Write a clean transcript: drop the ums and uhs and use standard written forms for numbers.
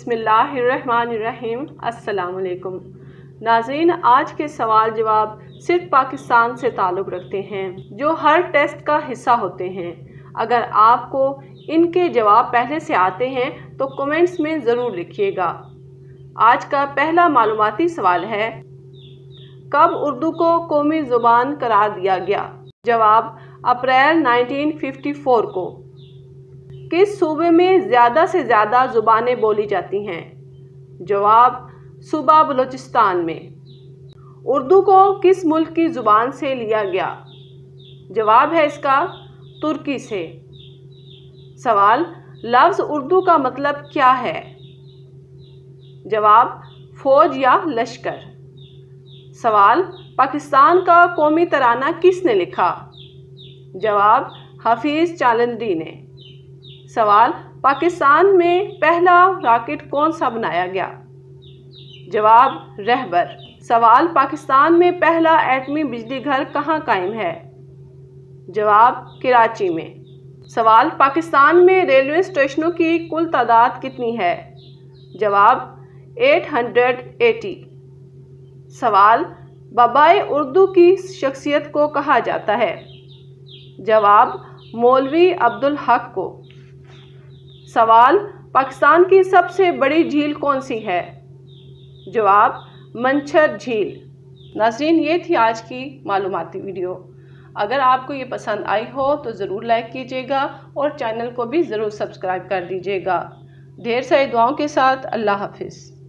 बिस्मिल्लाहिर्रहमानिर्रहीम। अस्सलाम वालेकुम नाज़रीन, आज के सवाल जवाब सिर्फ पाकिस्तान से ताल्लुक़ रखते हैं, जो हर टेस्ट का हिस्सा होते हैं। अगर आपको इनके जवाब पहले से आते हैं तो कमेंट्स में ज़रूर लिखिएगा। आज का पहला मालूमाती सवाल है, कब उर्दू को कौमी ज़ुबान करार दिया गया? जवाब, अप्रैल 1954 को। किस सूबे में ज़्यादा से ज़्यादा ज़ुबानें बोली जाती हैं? जवाब, सूबा बलूचिस्तान में। उर्दू को किस मुल्क की ज़ुबान से लिया गया? जवाब है इसका तुर्की से। सवाल, लफ्ज़ उर्दू का मतलब क्या है? जवाब, फ़ौज या लश्कर। सवाल, पाकिस्तान का कौमी तराना किसने लिखा? जवाब, हफीज़ चालंदी ने। सवाल, पाकिस्तान में पहला रॉकेट कौन सा बनाया गया? जवाब, रहबर। सवाल, पाकिस्तान में पहला एटमी बिजली घर कहाँ कायम है? जवाब, कराची में। सवाल, पाकिस्तान में रेलवे स्टेशनों की कुल तादाद कितनी है? जवाब, 880। सवाल, बाबाए उर्दू की शख्सियत को कहा जाता है? जवाब, मौलवी अब्दुल हक को। सवाल, पाकिस्तान की सबसे बड़ी झील कौन सी है? जवाब, मंछर झील। नाज़रीन, ये थी आज की मालूमाती वीडियो। अगर आपको ये पसंद आई हो तो ज़रूर लाइक कीजिएगा और चैनल को भी ज़रूर सब्सक्राइब कर दीजिएगा। ढेर सारी दुआओं के साथ अल्लाह हाफिज़।